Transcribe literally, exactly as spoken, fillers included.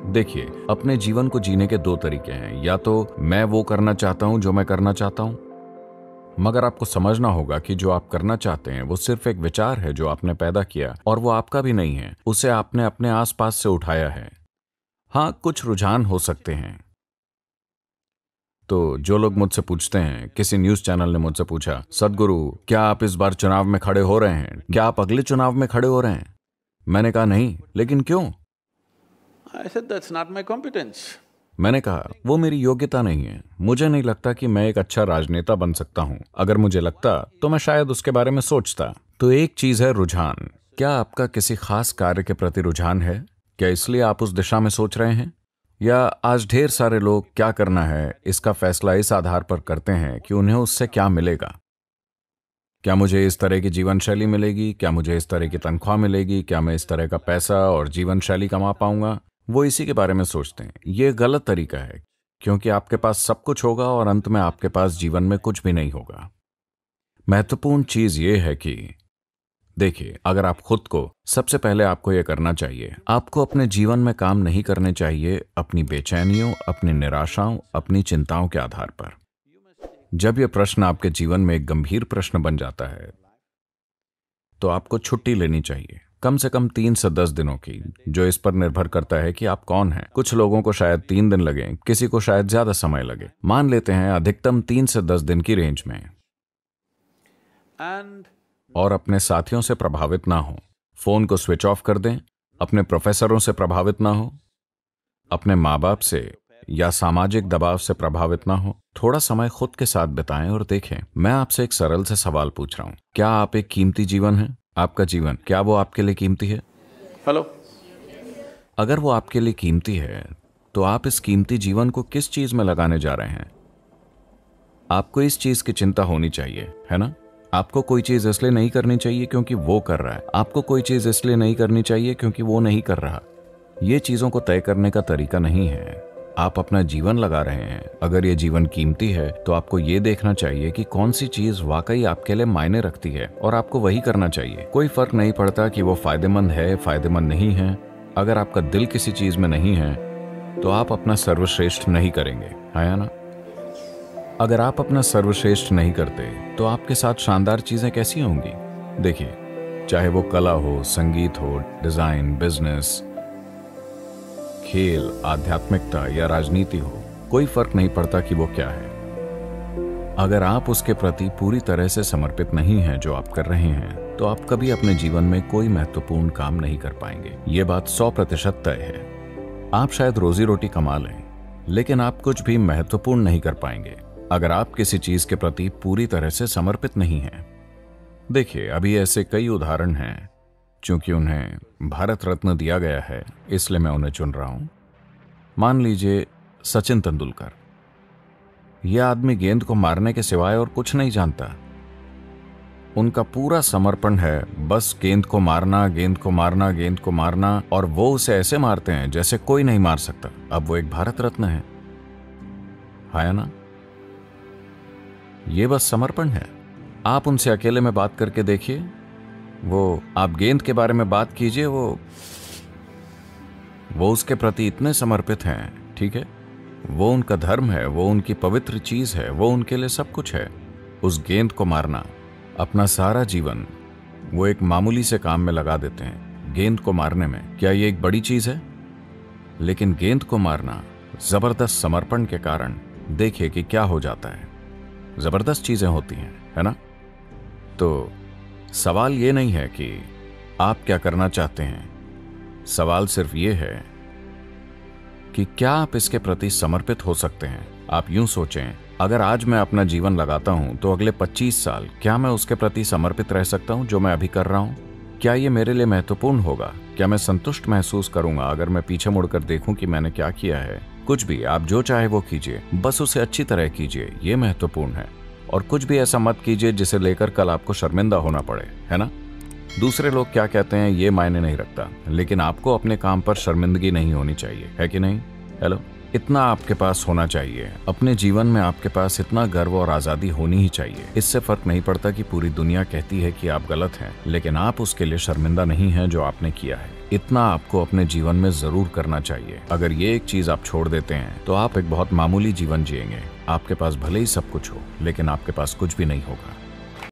देखिए, अपने जीवन को जीने के दो तरीके हैं। या तो मैं वो करना चाहता हूं जो मैं करना चाहता हूं, मगर आपको समझना होगा कि जो आप करना चाहते हैं वो सिर्फ एक विचार है जो आपने पैदा किया और वो आपका भी नहीं है, उसे आपने अपने आसपास से उठाया है। हाँ, कुछ रुझान हो सकते हैं। तो जो लोग मुझसे पूछते हैं, किसी न्यूज चैनल ने मुझसे पूछा, सदगुरु क्या आप इस बार चुनाव में खड़े हो रहे हैं, क्या आप अगले चुनाव में खड़े हो रहे हैं? मैंने कहा नहीं, लेकिन क्यों? I said, that's not my competence. मैंने कहा वो मेरी योग्यता नहीं है। मुझे नहीं लगता कि मैं एक अच्छा राजनेता बन सकता हूं। अगर मुझे लगता तो मैं शायद उसके बारे में सोचता। तो एक चीज है रुझान। क्या आपका किसी खास कार्य के प्रति रुझान है? क्या इसलिए आप उस दिशा में सोच रहे हैं? या आज ढेर सारे लोग क्या करना है इसका फैसला इस आधार पर करते हैं कि उन्हें उससे क्या मिलेगा। क्या मुझे इस तरह की जीवन शैली मिलेगी? क्या मुझे इस तरह की तनख्वाह मिलेगी? क्या मैं इस तरह का पैसा और जीवन शैली कमा पाऊंगा? वो इसी के बारे में सोचते हैं। ये गलत तरीका है, क्योंकि आपके पास सब कुछ होगा और अंत में आपके पास जीवन में कुछ भी नहीं होगा। महत्वपूर्ण चीज ये है कि देखिए, अगर आप खुद को, सबसे पहले आपको यह करना चाहिए, आपको अपने जीवन में काम नहीं करने चाहिए अपनी बेचैनियों, अपनी निराशाओं, अपनी चिंताओं के आधार पर। जब यह प्रश्न आपके जीवन में एक गंभीर प्रश्न बन जाता है तो आपको छुट्टी लेनी चाहिए, कम से कम तीन से दस दिनों की, जो इस पर निर्भर करता है कि आप कौन हैं। कुछ लोगों को शायद तीन दिन लगे, किसी को शायद ज्यादा समय लगे। मान लेते हैं अधिकतम तीन से दस दिन की रेंज में। And और अपने साथियों से प्रभावित ना हो। फोन को स्विच ऑफ कर दें। अपने प्रोफेसरों से प्रभावित ना हो, अपने माँ बाप से या सामाजिक दबाव से प्रभावित ना हो। थोड़ा समय खुद के साथ बिताएं और देखें। मैं आपसे एक सरल से सवाल पूछ रहा हूं, क्या आप एक कीमती जीवन है? आपका जीवन, क्या वो आपके लिए कीमती है? hello. अगर वो आपके लिए कीमती है तो आप इस कीमती जीवन को किस चीज में लगाने जा रहे हैं? आपको इस चीज की चिंता होनी चाहिए, है ना? आपको कोई चीज इसलिए नहीं करनी चाहिए क्योंकि वो कर रहा है। आपको कोई चीज इसलिए नहीं करनी चाहिए क्योंकि वो नहीं कर रहा। ये चीजों को तय करने का तरीका नहीं है। आप अपना जीवन लगा रहे हैं। अगर ये जीवन कीमती है तो आपको ये देखना चाहिए कि कौन सी चीज वाकई आपके लिए मायने रखती है और आपको वही करना चाहिए। कोई फर्क नहीं पड़ता कि वो फायदेमंद है, फायदेमंद नहीं है। अगर आपका दिल किसी चीज में नहीं है तो आप अपना सर्वश्रेष्ठ नहीं करेंगे, है ना? अगर आप अपना सर्वश्रेष्ठ नहीं करते तो आपके साथ शानदार चीजें कैसी होंगी? देखिए, चाहे वो कला हो, संगीत हो, डिजाइन, बिजनेस, खेल, आध्यात्मिकता या राजनीति हो, कोई फर्क नहीं पड़ता कि वो क्या है। अगर आप उसके प्रति पूरी तरह से समर्पित नहीं हैं जो आप कर रहे हैं, तो आप कभी अपने जीवन में कोई महत्वपूर्ण काम नहीं कर पाएंगे। ये बात सौ प्रतिशत तय है। आप शायद रोजी रोटी कमा लें, लेकिन आप कुछ भी महत्वपूर्ण नहीं कर पाएंगे अगर आप किसी चीज के प्रति पूरी तरह से समर्पित नहीं हैं। देखिए, अभी ऐसे कई उदाहरण हैं। चूंकि उन्हें भारत रत्न दिया गया है इसलिए मैं उन्हें चुन रहा हूं। मान लीजिए सचिन तेंदुलकर। यह आदमी गेंद को मारने के सिवाय और कुछ नहीं जानता। उनका पूरा समर्पण है बस गेंद को मारना, गेंद को मारना, गेंद को मारना, और वो उसे ऐसे मारते हैं जैसे कोई नहीं मार सकता। अब वो एक भारत रत्न है, है ना? ये बस समर्पण है। आप उनसे अकेले में बात करके देखिए, वो आप गेंद के बारे में बात कीजिए, वो वो उसके प्रति इतने समर्पित हैं, ठीक है? वो उनका धर्म है, वो उनकी पवित्र चीज है, वो उनके लिए सब कुछ है। उस गेंद को मारना, अपना सारा जीवन वो एक मामूली से काम में लगा देते हैं, गेंद को मारने में। क्या ये एक बड़ी चीज है? लेकिन गेंद को मारना जबरदस्त समर्पण के कारण देखिए कि क्या हो जाता है। जबरदस्त चीजें होती हैं, है ना? तो सवाल ये नहीं है कि आप क्या करना चाहते हैं, सवाल सिर्फ ये है कि क्या आप इसके प्रति समर्पित हो सकते हैं। आप यूं सोचें, अगर आज मैं अपना जीवन लगाता हूं तो अगले पच्चीस साल क्या मैं उसके प्रति समर्पित रह सकता हूं जो मैं अभी कर रहा हूं? क्या ये मेरे लिए महत्वपूर्ण होगा? क्या मैं संतुष्ट महसूस करूंगा अगर मैं पीछे मुड़कर देखूं कि मैंने क्या किया है? कुछ भी, आप जो चाहे वो कीजिए, बस उसे अच्छी तरह कीजिए, ये महत्वपूर्ण है। और कुछ भी ऐसा मत कीजिए जिसे लेकर कल आपको शर्मिंदा होना पड़े, है ना? दूसरे लोग क्या कहते हैं ये मायने नहीं रखता, लेकिन आपको अपने काम पर शर्मिंदगी नहीं होनी चाहिए, है कि नहीं? हेलो, इतना आपके पास होना चाहिए। अपने जीवन में आपके पास इतना गर्व और आजादी होनी ही चाहिए। इससे फर्क नहीं पड़ता कि पूरी दुनिया कहती है कि आप गलत हैं, लेकिन आप उसके लिए शर्मिंदा नहीं हैं जो आपने किया है। इतना आपको अपने जीवन में जरूर करना चाहिए। अगर ये एक चीज आप छोड़ देते हैं तो आप एक बहुत मामूली जीवन जिएंगे। आपके पास भले ही सब कुछ हो, लेकिन आपके पास कुछ भी नहीं होगा।